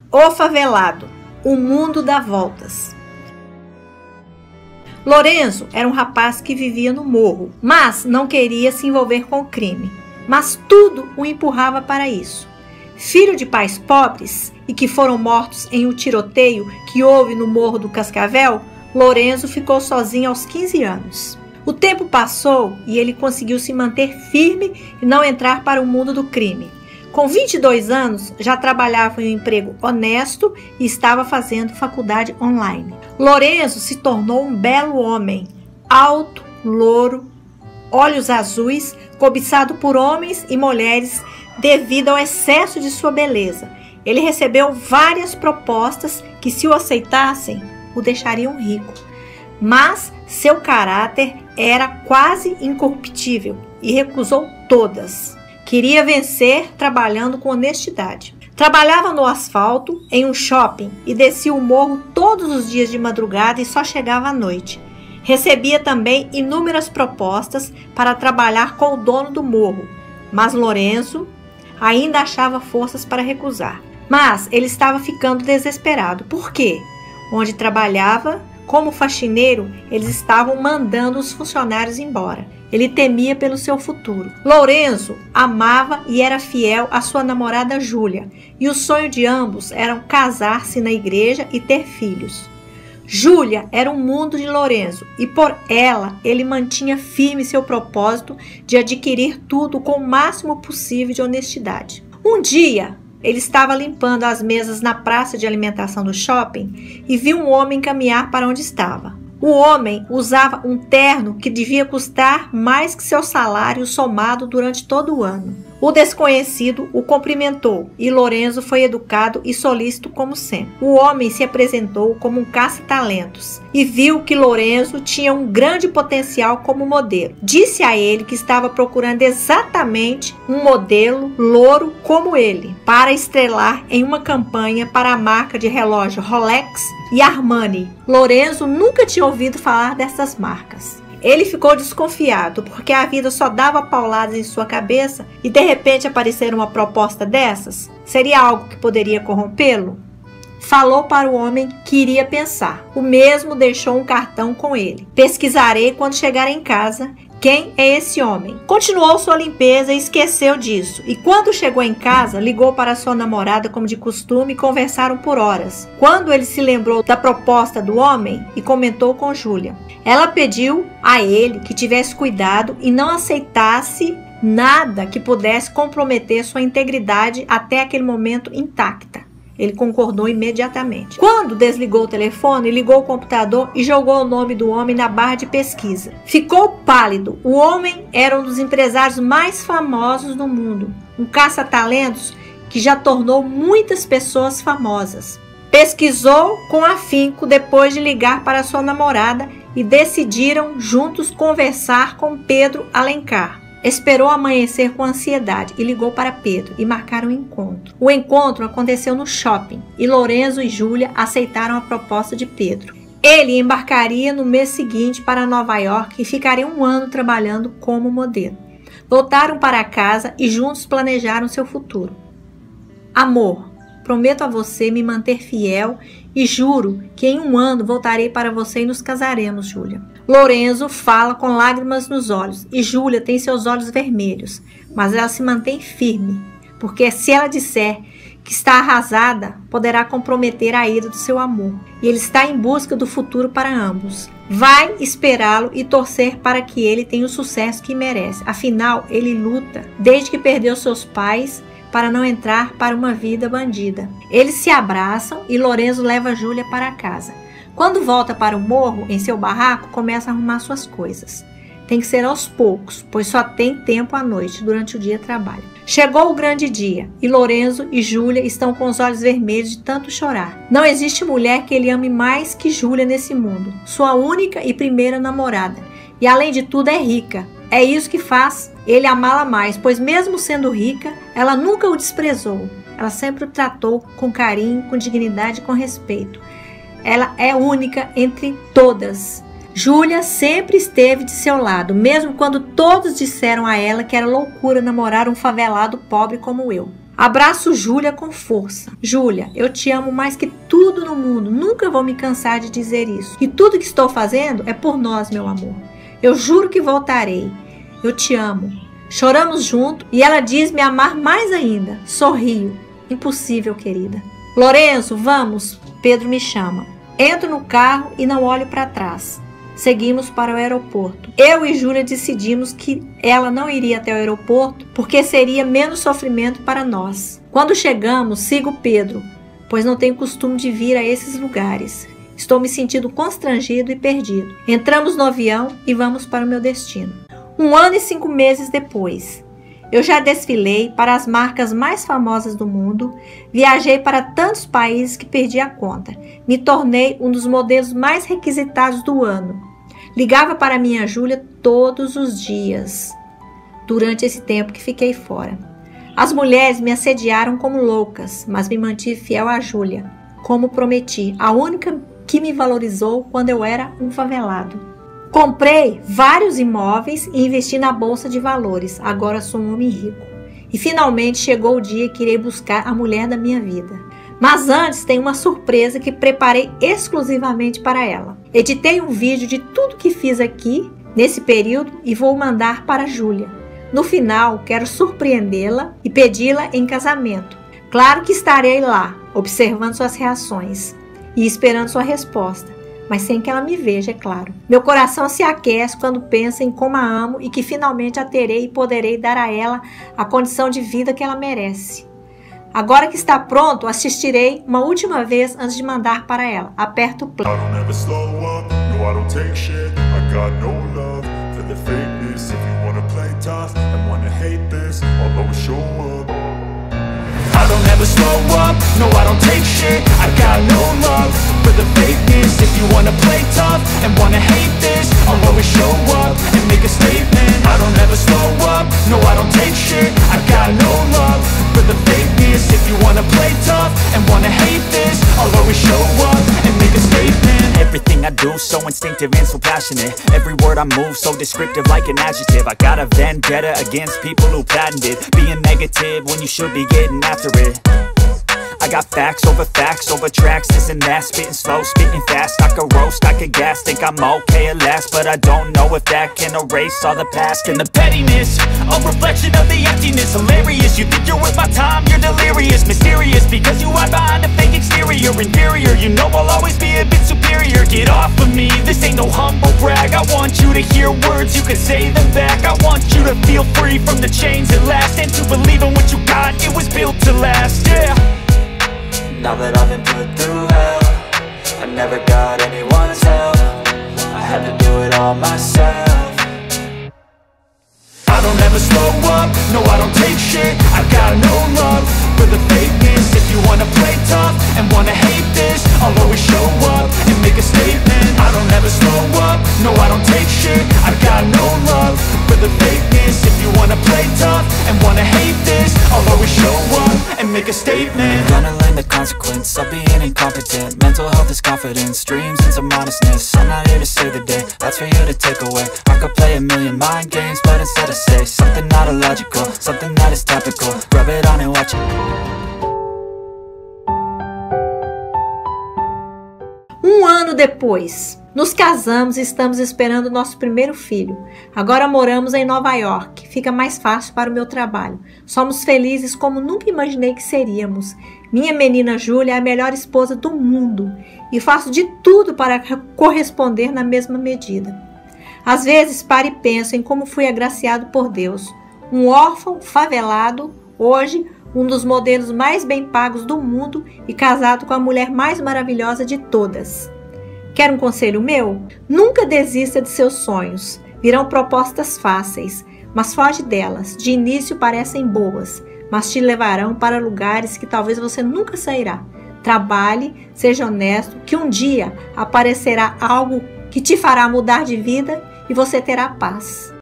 O Favelado, o mundo dá voltas. Lorenzo era um rapaz que vivia no morro, mas não queria se envolver com o crime. Mas tudo o empurrava para isso. Filho de pais pobres e que foram mortos em um tiroteio que houve no Morro do Cascavel, Lorenzo ficou sozinho aos 15 anos. O tempo passou e ele conseguiu se manter firme e não entrar para o mundo do crime. Com 22 anos, já trabalhava em um emprego honesto e estava fazendo faculdade online. Lorenzo se tornou um belo homem, alto, louro, olhos azuis, cobiçado por homens e mulheres devido ao excesso de sua beleza. Ele recebeu várias propostas que, se o aceitassem, o deixariam rico. Mas seu caráter era quase incorruptível e recusou todas. Queria vencer trabalhando com honestidade. Trabalhava no asfalto, em um shopping, e descia o morro todos os dias de madrugada e só chegava à noite. Recebia também inúmeras propostas para trabalhar com o dono do morro, mas Lorenzo ainda achava forças para recusar. Mas ele estava ficando desesperado. Por quê? Onde trabalhava, como faxineiro, eles estavam mandando os funcionários embora. Ele temia pelo seu futuro. Lorenzo amava e era fiel à sua namorada Júlia, e o sonho de ambos era casar-se na igreja e ter filhos. Júlia era o mundo de Lorenzo, e por ela ele mantinha firme seu propósito de adquirir tudo com o máximo possível de honestidade. Um dia, ele estava limpando as mesas na praça de alimentação do shopping e viu um homem caminhar para onde estava. O homem usava um terno que devia custar mais que seu salário somado durante todo o ano. O desconhecido o cumprimentou e Lorenzo foi educado e solícito como sempre. O homem se apresentou como um caça-talentos e viu que Lorenzo tinha um grande potencial como modelo. Disse a ele que estava procurando exatamente um modelo louro como ele para estrelar em uma campanha para a marca de relógio Rolex e Armani. Lorenzo nunca tinha ouvido falar dessas marcas. Ele ficou desconfiado, porque a vida só dava pauladas em sua cabeça e de repente aparecer uma proposta dessas, seria algo que poderia corrompê-lo? Falou para o homem que iria pensar. O mesmo deixou um cartão com ele. Pesquisarei quando chegar em casa quem é esse homem. Continuou sua limpeza e esqueceu disso. E quando chegou em casa, ligou para sua namorada como de costume e conversaram por horas. Quando ele se lembrou da proposta do homem e comentou com Júlia, ela pediu a ele que tivesse cuidado e não aceitasse nada que pudesse comprometer sua integridade até aquele momento intacta. Ele concordou imediatamente. Quando desligou o telefone, ligou o computador e jogou o nome do homem na barra de pesquisa. Ficou pálido. O homem era um dos empresários mais famosos do mundo. Um caça-talentos que já tornou muitas pessoas famosas. Pesquisou com afinco depois de ligar para sua namorada e decidiram juntos conversar com Pedro Alencar. Esperou amanhecer com ansiedade e ligou para Pedro e marcaram um encontro. O encontro aconteceu no shopping e Lorenzo e Júlia aceitaram a proposta de Pedro. Ele embarcaria no mês seguinte para Nova York e ficaria um ano trabalhando como modelo. Voltaram para casa e juntos planejaram seu futuro. Amor, prometo a você me manter fiel e juro que em um ano voltarei para você e nos casaremos, Júlia. Lorenzo fala com lágrimas nos olhos e Júlia tem seus olhos vermelhos, mas ela se mantém firme, porque se ela disser que está arrasada, poderá comprometer a ida do seu amor. E ele está em busca do futuro para ambos. Vai esperá-lo e torcer para que ele tenha o sucesso que merece. Afinal, ele luta desde que perdeu seus pais para não entrar para uma vida bandida. Eles se abraçam e Lorenzo leva Júlia para casa. Quando volta para o morro, em seu barraco, começa a arrumar suas coisas. Tem que ser aos poucos, pois só tem tempo à noite, durante o dia trabalha. Chegou o grande dia, e Lorenzo e Júlia estão com os olhos vermelhos de tanto chorar. Não existe mulher que ele ame mais que Júlia nesse mundo, sua única e primeira namorada. E além de tudo é rica. É isso que faz ele amá-la mais, pois mesmo sendo rica, ela nunca o desprezou. Ela sempre o tratou com carinho, com dignidade e com respeito. Ela é única entre todas. Júlia sempre esteve de seu lado, mesmo quando todos disseram a ela que era loucura namorar um favelado pobre como eu. Abraço Júlia com força. Júlia, eu te amo mais que tudo no mundo. Nunca vou me cansar de dizer isso. E tudo que estou fazendo é por nós, meu amor. Eu juro que voltarei. Eu te amo. Choramos junto e ela diz me amar mais ainda. Sorrio. Impossível, querida. Lourenço, vamos. Pedro me chama. Entro no carro e não olho para trás. Seguimos para o aeroporto. Eu e Júlia decidimos que ela não iria até o aeroporto porque seria menos sofrimento para nós. Quando chegamos, sigo Pedro, pois não tenho costume de vir a esses lugares. Estou me sentindo constrangido e perdido. Entramos no avião e vamos para o meu destino. 1 ano e 5 meses depois, eu já desfilei para as marcas mais famosas do mundo, viajei para tantos países que perdi a conta. Me tornei um dos modelos mais requisitados do ano. Ligava para minha Júlia todos os dias, durante esse tempo que fiquei fora. As mulheres me assediaram como loucas, mas me mantive fiel a Júlia, como prometi, a única que me valorizou quando eu era um favelado. Comprei vários imóveis e investi na bolsa de valores. Agora sou um homem rico. E finalmente chegou o dia que irei buscar a mulher da minha vida. Mas antes tem uma surpresa que preparei exclusivamente para ela. Editei um vídeo de tudo que fiz aqui nesse período e vou mandar para a Júlia. No final, quero surpreendê-la e pedi-la em casamento. Claro que estarei lá, observando suas reações e esperando sua resposta, mas sem que ela me veja, é claro. Meu coração se aquece quando penso em como a amo e que finalmente a terei e poderei dar a ela a condição de vida que ela merece. Agora que está pronto, assistirei uma última vez antes de mandar para ela. Aperto o play. I don't ever slow up, no I don't take shit. I got no love for the fakeness. If you wanna play tough and wanna hate this, I'll always show up and make a statement. I don't ever slow up, no I don't take shit. I got no love for the fakeness. If you wanna play tough and wanna hate this, I'll always show up and make a statement. Everything I do so instinctive and so passionate. Every word I move so descriptive like an adjective. I got a vendetta against people who patented being negative when you should be getting after it. I got facts over tracks, this and that. Spitting slow, spitting fast. I could roast, I could gas. Think I'm okay at last, but I don't know if that can erase all the past. And the pettiness, a reflection of the emptiness. Hilarious, you think you're worth my time, you're delirious. Mysterious, because you hide behind a fake exterior. Inferior, you know I'll always be a bit superior. Get off of me, this ain't no humble brag. I want you to hear words, you can say them back. I want you to feel free from the chains at last, and to believe in what you got, it was built to last, yeah. Now that I've been put through hell, I never got anyone's help. I had to do it all myself. I don't ever slow up, no I don't take shit. I got no love for the fakeness. If you wanna play tough and wanna hate this, I'll always show up and make a statement. I don't ever slow up, no I don't take shit. I got no love for the fakeness. If you wanna play tough and wanna hate this, I'll always show up and make a statement. Gonna learn the consequence of being incompetent. Mental health is confidence, dreams into modestness. I'm not here to save the day, that's for you to take away. I could play a million mind games, but instead I say something not illogical, something that is topical. Rub it on and watch it. Um ano depois, nos casamos e estamos esperando nosso primeiro filho. Agora moramos em Nova York. Fica mais fácil para o meu trabalho. Somos felizes como nunca imaginei que seríamos. Minha menina Júlia é a melhor esposa do mundo e faço de tudo para corresponder na mesma medida. Às vezes paro e penso em como fui agraciado por Deus. Um órfão favelado, hoje um dos modelos mais bem pagos do mundo e casado com a mulher mais maravilhosa de todas. Quer um conselho meu? Nunca desista de seus sonhos. Virão propostas fáceis, mas foge delas. De início parecem boas, mas te levarão para lugares que talvez você nunca sairá. Trabalhe, seja honesto, que um dia aparecerá algo que te fará mudar de vida e você terá paz.